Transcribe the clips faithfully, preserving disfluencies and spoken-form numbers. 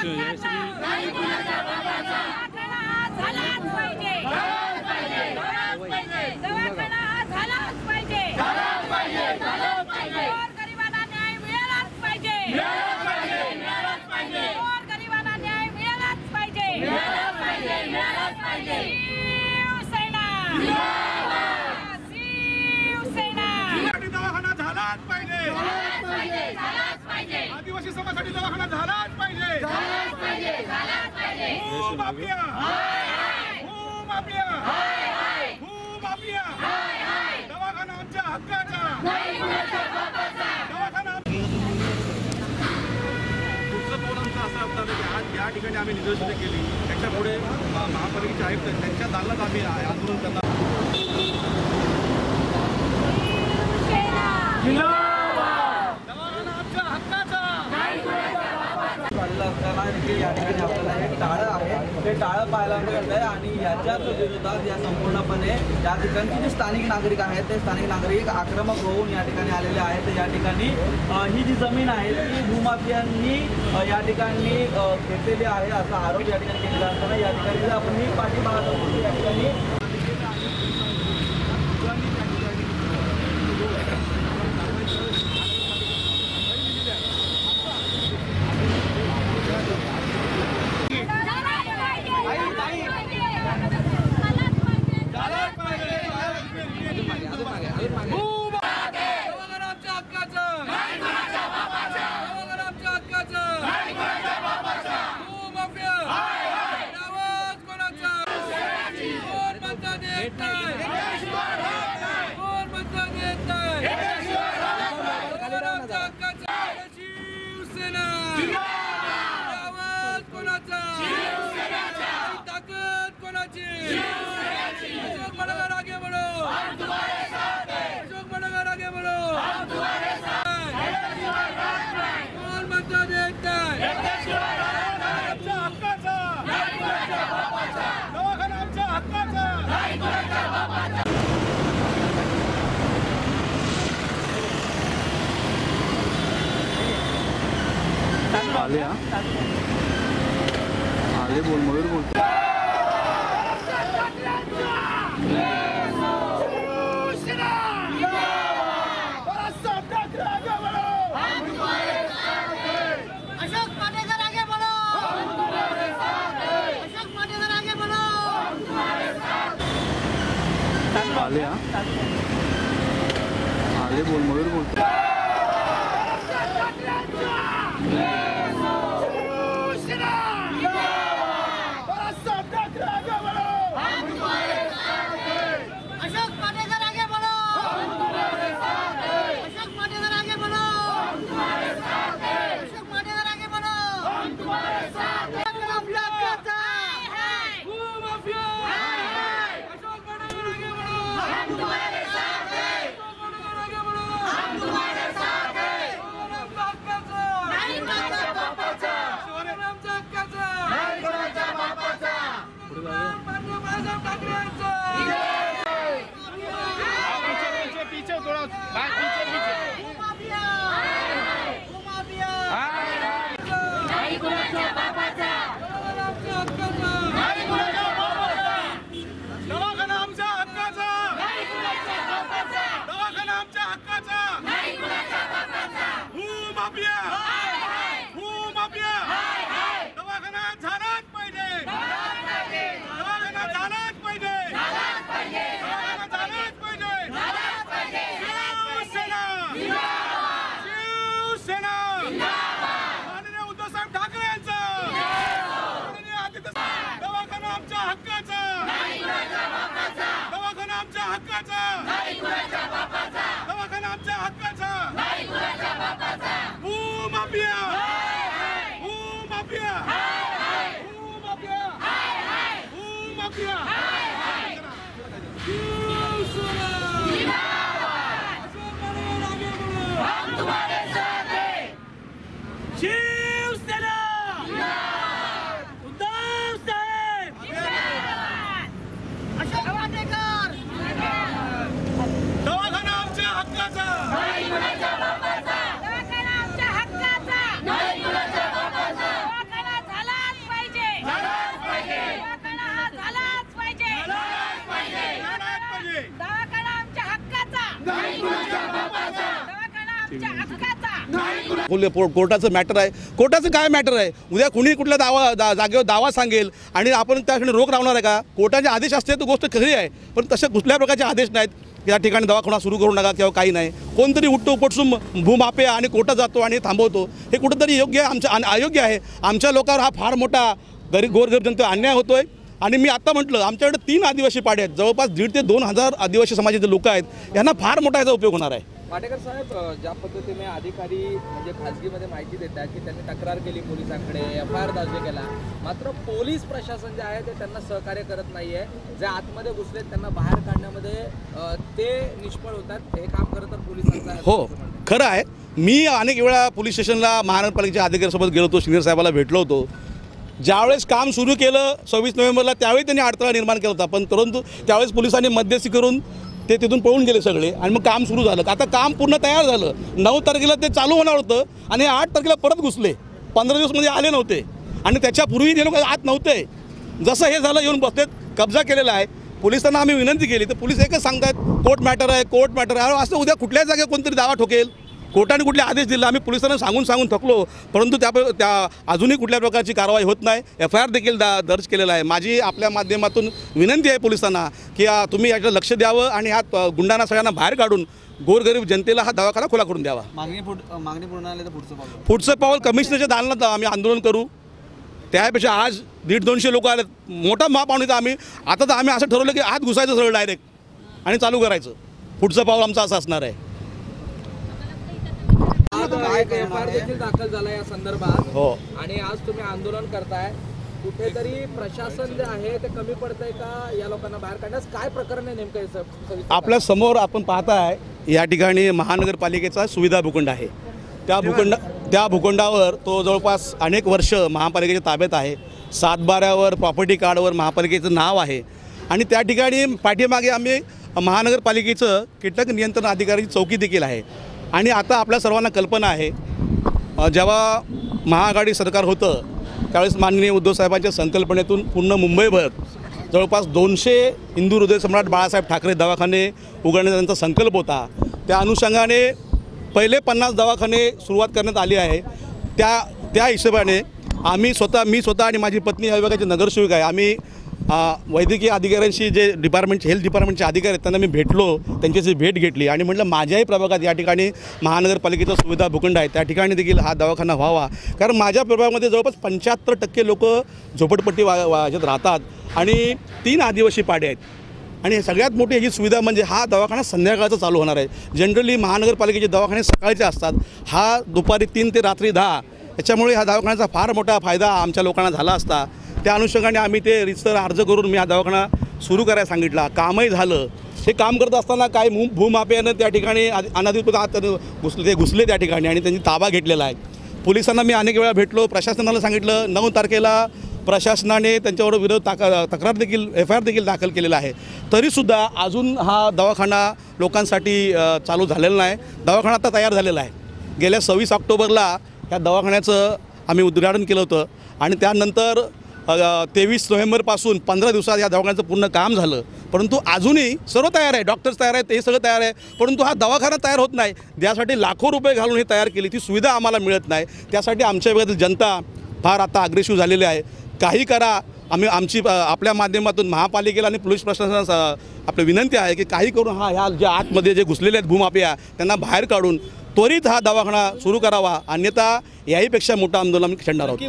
आदिवासी समाजासाठी दवाखाना झालाच पाहिजे, झालाच पाहिजे, झालाच पाहिजे। हो माफिया, हो माफिया, हो माफिया, दवाखाना आमच्या हक्काचा, दवाखाना पुढचं पाऊलांचं असं असतं की आज या ठिकाणी आम्ही निदर्शनं केली, त्याच्या पुढे महापालिकेचे आयुक्त त्यांच्या दालनात आम्ही आंदोलन करणार। या ठिकाणी आपल्याला एक टाळं आहे, ते टाळं पाहायला मिळत आहे आणि याच्याच विरोधात या संपूर्णपणे या ठिकाणचे जे स्थानिक नागरिक आहेत ते स्थानिक नागरिक आक्रमक होऊन या ठिकाणी आलेले आहेत। या ठिकाणी ही जी जमीन आहे ती भूमाफियांनी या ठिकाणी घेतलेली आहे असा आरोप या ठिकाणी केलेला असताना या ठिकाणी आपण ही पाठीमागं बघतो या ठिकाणी आले आले बोल मयूर बोल आले आले बोल मयूर बोल झालाच पाहिजे, झालाच पाहिजे, झालाच पाहिजे, बोलले कोर्टाचं मॅटर आहे. कोर्टाचं काय मॅटर आहे? उद्या कुणी कुठल्या दावा दा जागेवर दावा सांगेल आणि आपण त्या ठिकाणी रोख लावणार आहे का? कोर्टाचे आदेश असते तर गोष्ट खरी आहे, पण तसे कुठल्या प्रकारचे आदेश नाहीत या ठिकाणी दवाखाना सुरू करू नका किंवा काही नाही. कोणतरी उठतो उपटसून भूमाफिया आणि कोर्टात जातो आणि थांबवतो. हे कुठंतरी योग्य आहे आमच्या अयोग्य आहे. आमच्या लोकांवर हा फार मोठा गरीब गोरगरीब जनतेवर अन्याय होतोय. आणि मी आता म्हटलं आमच्याकडे तीन आदिवासी पाडे आहेत, जवळपास दीड ते दोन हजार आदिवासी समाजाचे लोक आहेत. यांना फार मोठा याचा उपयोग होणार आहे. पाटेकर साहेब, ज्या पद्धतीने अधिकारी म्हणजे खाजगीमध्ये माहिती देतात की त्यांनी तक्रार केली पोलिसांकडे, एफ आय आर दर्ज केला, मात्र पोलीस प्रशासन जे आहे ते त्यांना सहकार्य करत नाही आहे. जे आतमध्ये घुसलेत त्यांना बाहेर काढण्यामध्ये ते निष्फळ होतात. हे काम खरं तर पोलिसांचं आहे. हो, खरं आहे. मी अनेक वेळा पोलीस स्टेशनला महानगरपालिकेच्या अधिकाऱ्यांसोबत गेलो होतो, सिनियर साहेबाला भेटलो होतो. ज्यावेळेस काम सुरू केलं सव्वीस नोव्हेंबरला त्यावेळी त्यांनी अडथळा निर्माण केला होता, पण परंतु त्यावेळेस पोलिसांनी मध्यस्थी करून ते तिथून पळून गेले सगळे आणि मग काम सुरू झालं. आता काम पूर्ण तयार झालं. नऊ तारखेला ते चालू होणार होतं आणि आठ तारखेला परत घुसले. पंधरा दिवसमध्ये आले नव्हते आणि त्याच्यापूर्वी ते लोक आत नव्हते. जसं हे झालं येऊन बसलेत, कब्जा केलेला आहे. पोलिसांना आम्ही विनंती केली तर पोलीस एकच सांगतात कोर्ट मॅटर आहे, कोर्ट मॅटर आहे. असं उद्या कुठल्याच जागेवर कोणतरी दावा ठोकेल. कोर्टाने कुठले आदेश दिले आम्ही पोलिसांना सांगून सांगून थकलो, परंतु त्या त्या अजूनही कुठल्या प्रकारची कारवाई होत नाही. एफ आय आर देखील दा दर्ज केलेला आहे. माझी आपल्या माध्यमातून विनंती आहे पोलिसांना की तुम्ही याच्यावर लक्ष द्यावं आणि ह्या गुंडांना सगळ्यांना बाहेर काढून गोरगरीब जनतेला हा दवाखाना खुला करून द्यावा. मागणी मागणी पूर्ण आली तर पुढचं पाऊल पुढचं पाऊल कमिशनरच्या दालनात आम्ही आंदोलन करू. त्यापेक्षा आज दीड दोनशे लोक आलेत, मोठा महापावणीचा आम्ही आता तर आम्ही असं ठरवलं की आत घुसायचं सरळ डायरेक्ट आणि चालू करायचं. पुढचं पाऊल आमचं असं असणार आहे. एफ आय आर देखील दाखल झाला या संदर्भात. हो, आणि आज तुम्ही आंदोलन करताय. कुठेतरी प्रशासन जे आहे ते कमी पडतंय का या लोकांना बाहेर काढण्यास? काय प्रकरण आहे नेमकं हे? आपल्या समोर आपण पाहताय या ठिकाणी महानगरपालिकेचा सुविधा भूखंड आहे. त्या भूखंड त्या भूखंडावर तो जवळपास अनेक वर्ष महापालिकेच्या ताब्यात आहे. सातबाऱ्यावर प्रॉपर्टी कार्डवर महापालिकेचं नाव आहे आणि त्या ठिकाणी पाठीमागे आम्ही महानगरपालिकेचं कीटक नियंत्रण अधिकाऱ्याची चौकी देखील आहे. आणि आता आपल्या सर्वांना कल्पना आहे, जेव्हा महाआघाडी सरकार होतं त्यावेळेस माननीय उद्धव साहेबांच्या संकल्पनेतून पूर्ण मुंबईभर जवळपास दोनशे हिंदू हृदय सम्राट बाळासाहेब ठाकरे दवाखाने उघडण्याचा त्यांचा संकल्प होता. त्या अनुषंगाने पहिले पन्नास दवाखाने सुरुवात करण्यात आली आहे. त्या त्या हिशोबाने आम्ही स्वतः मी स्वतः आणि माझी पत्नी या विभागाची नगरसेविका आहे. आम्ही वैद्यकीय अधिकाऱ्यांशी जे डिपार्टमेंट हेल्थ डिपार्टमेंटचे अधिकारी आहेत त्यांना मी भेटलो, त्यांच्याशी भेट घेतली आणि म्हटलं माझ्याही प्रभागात या ठिकाणी महानगरपालिकेचा सुविधा भूखंड आहे, त्या ठिकाणी देखील हा दवाखाना व्हावा. कारण माझ्या प्रभागामध्ये जवळपास पंच्याहत्तर टक्के लोक झोपडपट्टी वा वाच्यात राहतात आणि तीन आदिवासी पाडे आहेत. आणि सगळ्यात मोठी याची सुविधा म्हणजे हा दवाखाना संध्याकाळचा चालू होणार आहे. जनरली महानगरपालिकेचे दवाखाने सकाळचे असतात, हा दुपारी तीन ते रात्री दहा. त्याच्यामुळे ह्या दवाखान्याचा फार मोठा फायदा आमच्या लोकांना झाला असता. त्या अनुषंगाने आम्ही ते रितसर अर्ज करून मी हा दवाखाना सुरू करायला सांगितला. कामही झालं. हे काम करत असताना काय भू भूमाफियानं त्या ठिकाणी अनधिकृत आत घुसले ते घुसले त्या ठिकाणी आणि त्यांनी ताबा घेतलेला आहे. पोलिसांना मी अनेक वेळा भेटलो, प्रशासनाला सांगितलं. नऊ तारखेला प्रशासनाने त्यांच्यावर विरोध ताक तक्रार देखील एफ आय आर देखील दाखल केलेला आहे. तरीसुद्धा अजून हा दवाखाना लोकांसाठी चालू झालेला नाही. दवाखाना आता तयार झालेला आहे. गेल्या सव्वीस ऑक्टोबरला या दवाखान्याचं आम्ही उद्घाटन केलं होतं आणि त्यानंतर तेवीस नोव्हेंबरपासून पंधरा दिवसात या दवाखान्याचं पूर्ण काम झालं. परंतु अजूनही सर्व तयार आहे, डॉक्टर्स तयार आहेत, हे सगळं तयार आहे, परंतु हा दवाखाना तयार होत नाही. त्यासाठी लाखो रुपये घालून हे तयार केली, ती सुविधा आम्हाला मिळत नाही. त्यासाठी आमच्या विभागातील जनता फार आता अग्रेसिव्ह झालेली आहे. काही करा. आम्ही आमची आपल्या माध्यमातून महापालिकेला आणि पोलीस प्रशासनास आपली विनंती आहे की काही करून हा ह्या ज्या आतमध्ये जे घुसलेले आहेत भूमाफिया त्यांना बाहेर काढून त्वरित हा दवाखाना सुरू करावा, अन्यथा याहीपेक्षा मोठं आंदोलन आम्ही छेडणार आहोत.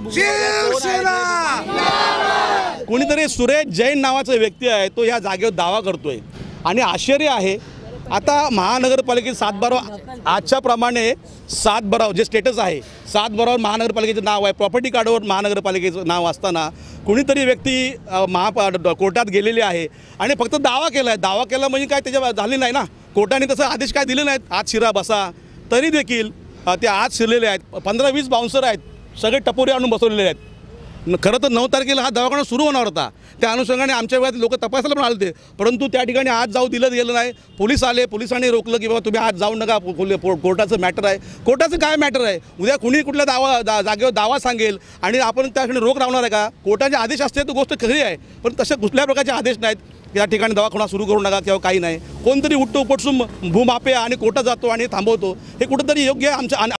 कोणीतरी सुरेश जैन नावाचा व्यक्ती आहे, तो या जागेवर दावा करतोय आणि आश्चर्य आहे. आता महानगरपालिकेत सातबारा आजच्या प्रमाणे सातबारा जे स्टेटस आहे, सातबारावर महानगरपालिकेचं नाव आहे, प्रॉपर्टी कार्डवर महानगरपालिकेचं नाव असताना कुणीतरी व्यक्ती महा कोर्टात गेलेली आहे आणि फक्त दावा केला आहे. दावा केला म्हणजे काय त्याच्या झाली नाही ना. कोर्टाने तसं आदेश काय दिले नाहीत, आत शिरा बसा. तरी देखील ते आत शिरलेले आहेत. पंधरा वीस बाउन्सर आहेत, सगळे टपोरे आणून बसवलेले आहेत. खरं तर नऊ तारखेला हा दवाखाना सुरू होणार होता. त्या अनुषंगाने आमच्या वेळात लोक तपासायला पण आले होते, परंतु त्या ठिकाणी आज जाऊ दिलं गेलं नाही. पोलीस आले, पोलिसांनी रोखलं की बाबा तुम्ही आज जाऊ नका, कोर्टाचं मॅटर आहे. कोर्टाचं काय मॅटर आहे? उद्या कुणी कुठल्या दावा दा जागेवर दावा सांगेल आणि आपण त्या ठिकाणी रोख लावणार आहे का? कोर्टाचे आदेश असते तर गोष्ट खरी आहे, पण तसे कुठल्या प्रकारचे आदेश नाहीत या ठिकाणी दवाखाना सुरू करू नका किंवा काही नाही. कोणतरी उठतो उपटसून भूमाफिया आणि कोर्टात जातो आणि थांबवतो. हे कुठंतरी योग्य आहे आमच्या